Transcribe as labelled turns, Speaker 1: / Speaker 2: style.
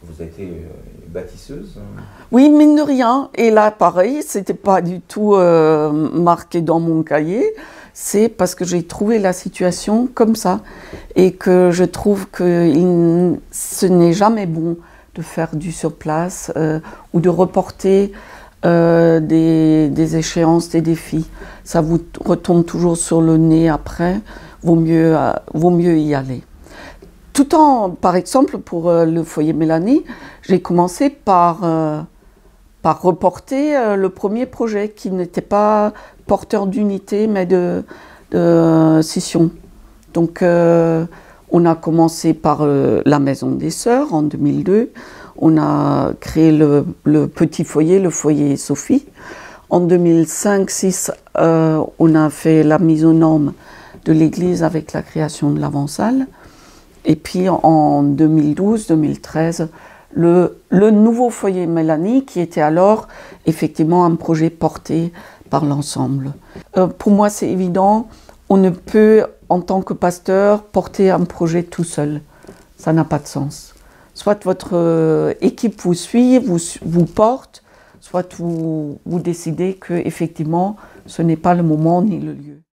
Speaker 1: Vous avez été bâtisseuse?
Speaker 2: Oui, mine de rien. Et là, pareil, c'était pas du tout marqué dans mon cahier. C'est parce que j'ai trouvé la situation comme ça. Et que je trouve que ce n'est jamais bon de faire du sur place ou de reporter des échéances, des défis. Ça vous retombe toujours sur le nez après. Vaut mieux y aller. Tout en, par exemple, pour le foyer Mélanie, j'ai commencé par reporter le premier projet qui n'était pas porteur d'unité, mais de scission. Donc, on a commencé par la Maison des Sœurs en 2002. On a créé le petit foyer, le foyer Sophie. En 2005-2006, on a fait la mise aux normes de l'église avec la création de l'avant-salle. Et puis en 2012-2013, le nouveau foyer Mélanie, qui était alors effectivement un projet porté par l'ensemble. Pour moi, c'est évident, on ne peut, en tant que pasteur, porter un projet tout seul. Ça n'a pas de sens. Soit votre équipe vous suit, vous porte, soit vous décidez que effectivement, ce n'est pas le moment ni le lieu.